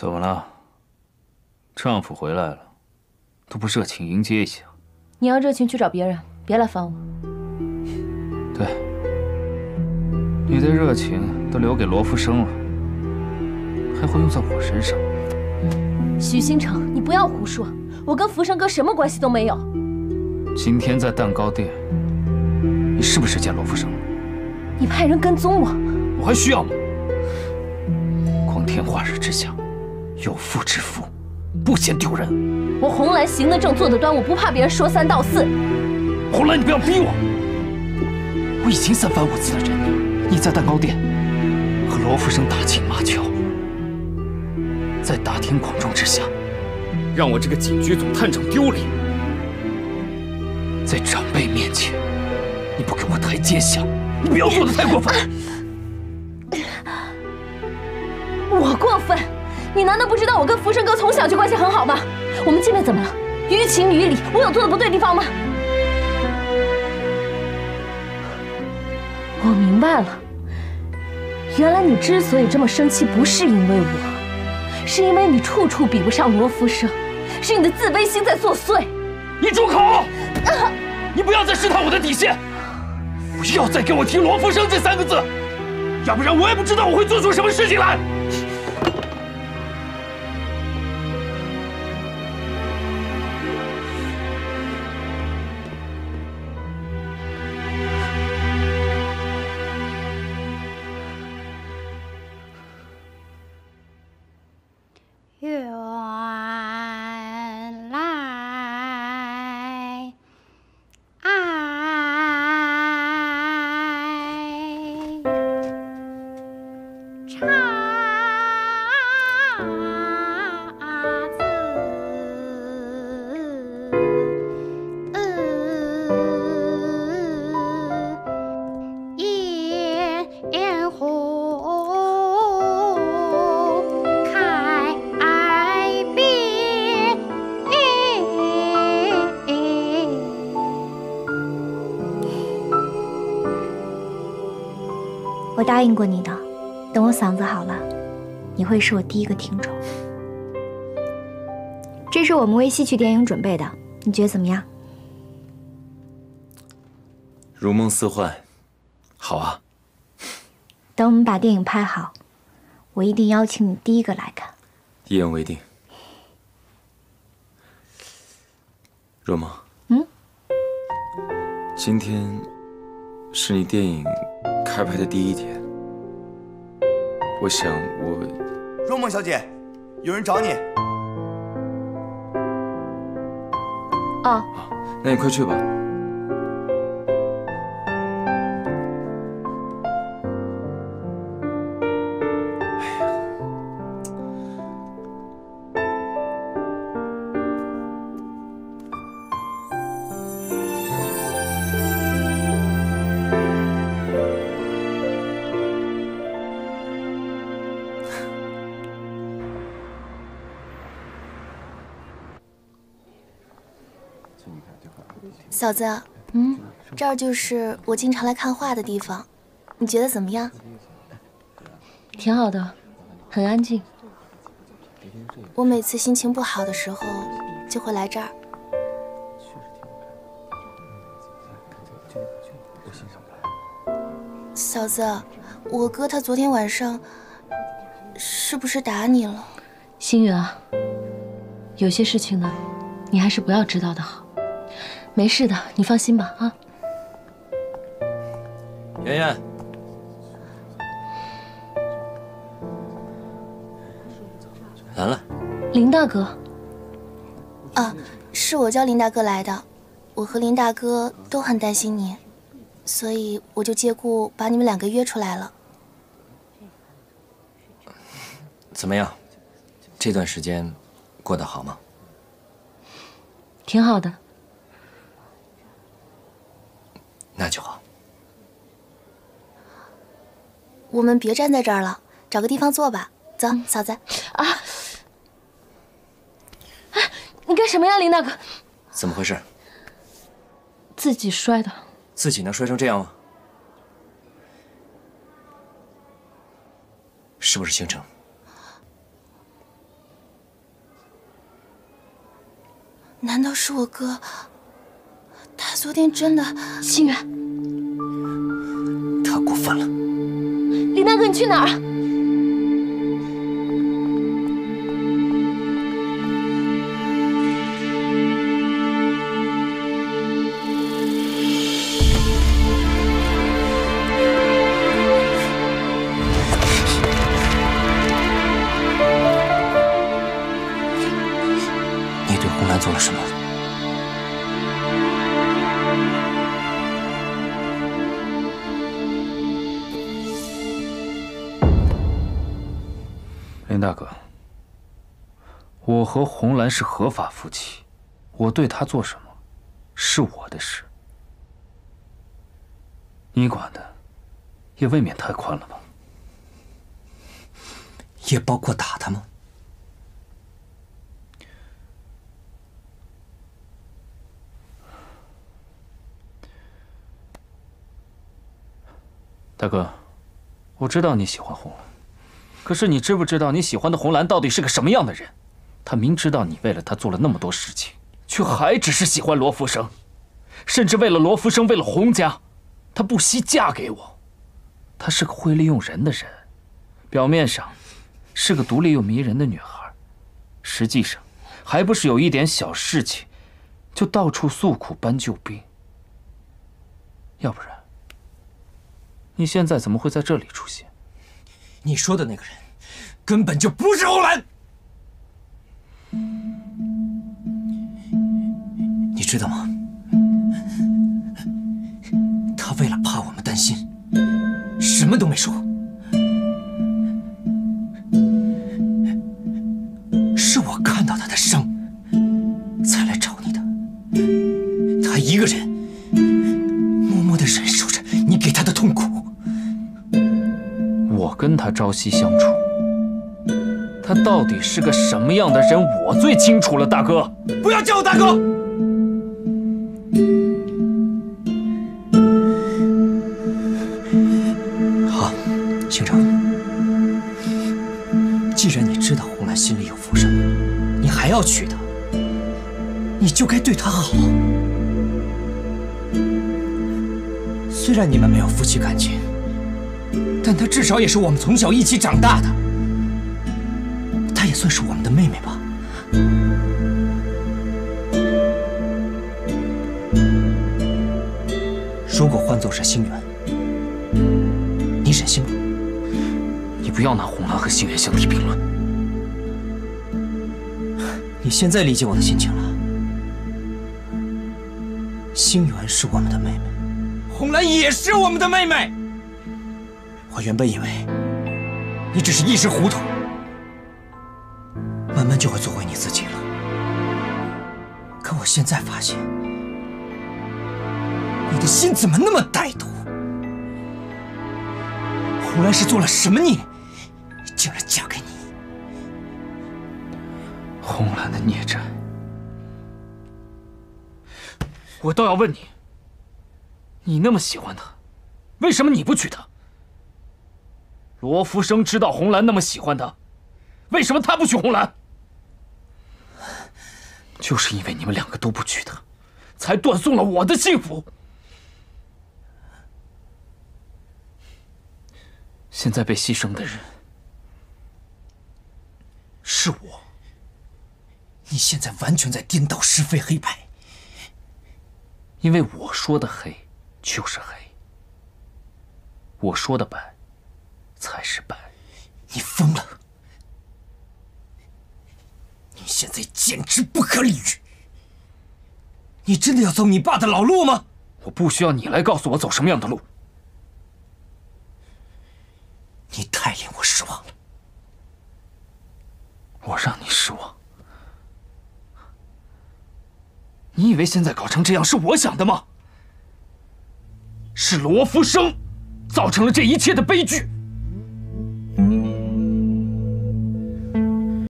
怎么了？丈夫回来了，都不热情迎接一下？ 你要热情去找别人，别来烦我。 对，你的热情都留给罗福生了，还会用在我身上？ 许星城，你不要胡说，我跟福生哥什么关系都没有。 今天在蛋糕店，你是不是见罗福生了？ 你派人跟踪我， 我还需要吗？光天化日之下，有妇之夫，不嫌丢人。 我红兰行得正，坐得端，我不怕别人说三道四。 红兰，你不要逼我！我已经三番五次的忍你，你在蛋糕店和罗福生打情骂俏，在大庭广众之下，让我这个警局总探长丢脸。在长辈面前，你不给我台阶下，你不要做得太过分。 我过分？你难道不知道我跟福生哥从小就关系很好吗？我们见面怎么了？于情于理，我有做的不对地方吗？我明白了，原来你之所以这么生气，不是因为我，是因为你处处比不上罗福生，是你的自卑心在作祟。 你住口！你不要再试探我的底线，不要再给我提罗福生这3个字，要不然我也不知道我会做出什么事情来。 原来爱差烟火开遍。 我答应过你的，等我嗓子好了，你会是我第一个听众。这是我们为戏曲电影准备的，你觉得怎么样？ 如梦似幻，好啊！ 等我们把电影拍好，我一定邀请你第一个来看。 一言为定。若梦，今天是你电影开拍的第1天，我想若梦小姐，有人找你。 哦， 那你快去吧。 嫂子，这儿就是我经常来看画的地方，你觉得怎么样？ 挺好的，很安静。 我每次心情不好的时候就会来这儿。嫂子，我哥他昨天晚上是不是打你了？ 星月啊，有些事情呢，你还是不要知道的好。没事的，你放心吧啊。 妍妍，兰兰， 林大哥。 啊，是我叫林大哥来的。我和林大哥都很担心你，所以我就借故把你们2个约出来了。 怎么样？这段时间过得好吗？ 挺好的。 那就好。 我们别站在这儿了，找个地方坐吧。走，嫂子。 啊！你干什么呀，林大哥？ 怎么回事？ 自己摔的。 自己能摔成这样吗？是不是星城？ 难道是我哥？他昨天真的…… 心远， 他过分了。 林大哥，你去哪儿？ 你对红兰做了什么？ 林大哥，我和红兰是合法夫妻，我对她做什么，是我的事，你管的也未免太宽了吧？ 也包括打她吗？ 大哥，我知道你喜欢红兰。可是你知不知道，你喜欢的红兰到底是个什么样的人？她明知道你为了她做了那么多事情，却还只是喜欢罗福生，甚至为了罗福生，为了洪家，她不惜嫁给我。她是个会利用人的人，表面上是个独立又迷人的女孩，实际上还不是有一点小事情就到处诉苦搬救兵。要不然，你现在怎么会在这里出现？ 你说的那个人，根本就不是红兰。你知道吗？他为了怕我们担心，什么都没说。是我看到他的伤，才来找你的。他一个人默默地忍受着你给他的痛苦。 我跟他朝夕相处，他到底是个什么样的人，我最清楚了，大哥。 不要叫我大哥！好，行长，既然你知道红兰心里有福生，你还要娶她，你就该对她好。虽然你们没有夫妻感情，但她至少也是我们从小一起长大的，她也算是我们的妹妹吧。如果换做是星源，你忍心吗？ 你不要拿红兰和星源相提并论。 你现在理解我的心情了。星源是我们的妹妹，红兰也是我们的妹妹。我原本以为你只是一时糊涂，慢慢就会做回你自己了。可我现在发现，你的心怎么那么歹毒？红兰是做了什么孽，竟然嫁给你？ 红兰的孽债，我倒要问你，你那么喜欢她，为什么你不娶她？罗福生知道红兰那么喜欢他，为什么他不娶红兰？就是因为你们两个都不娶她，才断送了我的幸福。现在被牺牲的人是我。 你现在完全在颠倒是非黑白。 因为我说的黑就是黑，我说的白才是白。 你疯了！你现在简直不可理喻！你真的要走你爸的老路吗？ 我不需要你来告诉我走什么样的路。 你太令我失望了。 我让你失望？你以为现在搞成这样是我想的吗？是罗福生造成了这一切的悲剧。